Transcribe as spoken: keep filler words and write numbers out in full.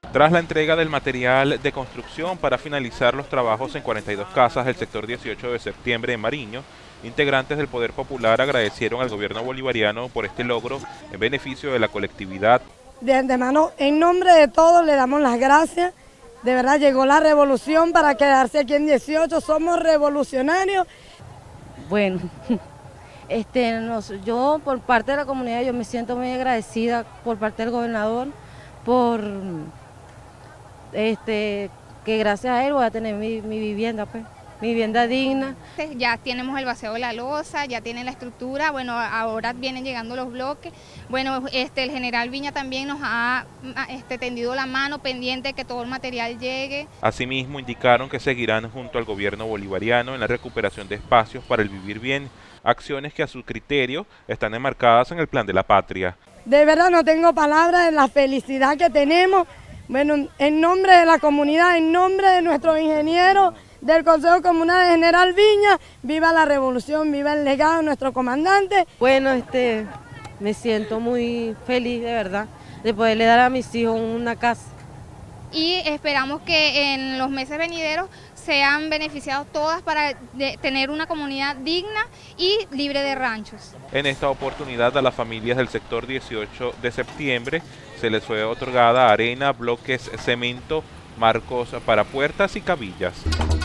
Tras la entrega del material de construcción para finalizar los trabajos en cuarenta y dos casas del sector dieciocho de septiembre en Mariño, integrantes del Poder Popular agradecieron al gobierno bolivariano por este logro en beneficio de la colectividad. De antemano, en nombre de todos le damos las gracias. De verdad llegó la revolución para quedarse aquí en dieciocho, somos revolucionarios. Bueno, este, nos, yo por parte de la comunidad yo me siento muy agradecida por parte del gobernador por este, que gracias a él voy a tener mi, mi vivienda, pues, mi vivienda digna. Ya tenemos el vacío de la losa, ya tienen la estructura, bueno, ahora vienen llegando los bloques. Bueno, este, el general Viña también nos ha este, tendido la mano pendiente de que todo el material llegue. Asimismo, indicaron que seguirán junto al gobierno bolivariano en la recuperación de espacios para el vivir bien, acciones que a su criterio están enmarcadas en el Plan de la Patria. De verdad no tengo palabras de la felicidad que tenemos. Bueno, en nombre de la comunidad, en nombre de nuestros ingenieros del Consejo Comunal de General Viña, viva la revolución, viva el legado de nuestro comandante. Bueno, este, me siento muy feliz de verdad de poderle dar a mis hijos una casa. Y esperamos que en los meses venideros sean beneficiados todas para tener una comunidad digna y libre de ranchos. En esta oportunidad a las familias del sector dieciocho de septiembre se les fue otorgada arena, bloques, cemento, marcos para puertas y cabillas.